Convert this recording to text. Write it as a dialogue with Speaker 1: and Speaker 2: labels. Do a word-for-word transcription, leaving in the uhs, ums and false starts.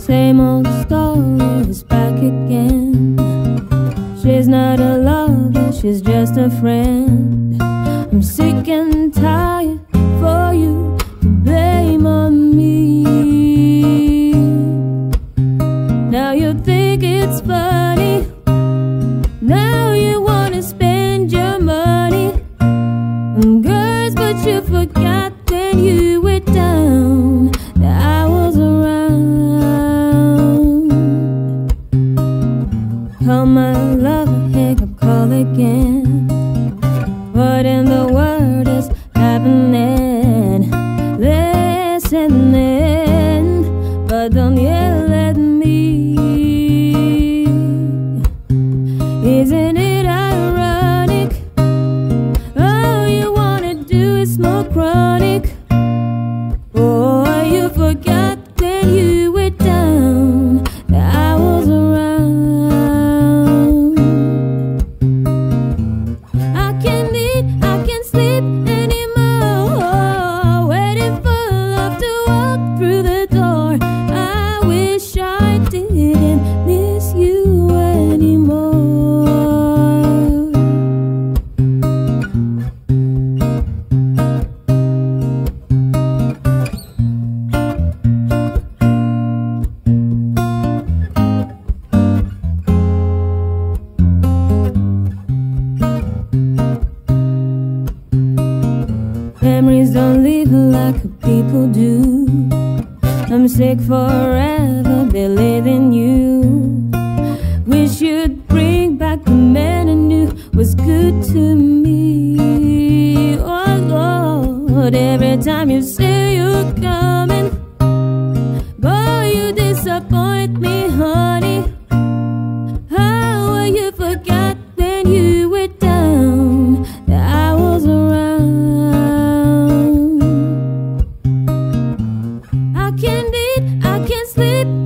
Speaker 1: same old story is back again. She's not a lover, she's just a friend. I'm sick and tired for you to blame on me. Now you think it's funny, now you wanna spend your money on girls, but you forgot when you were down that I was around. Call my lover, hang up, call again. What in the world is happening? Listening, but don't yell at me. Isn't it ironic? All you wanna do is smoke chronic. Oh, you forgot when you were down that I was around. I can't eat, I can't sleep anymore, waiting for love to walk through the door. I wish I didn't miss you anymore. Memories don't leave like people do. I'm sick forever believing you. Wish you'd bring back the man I knew was good to me. Oh Lord, every time you say you're coming, boy, you disappoint me, honey. How will you forget when you were down that I was around? I can't eat, I can't sleep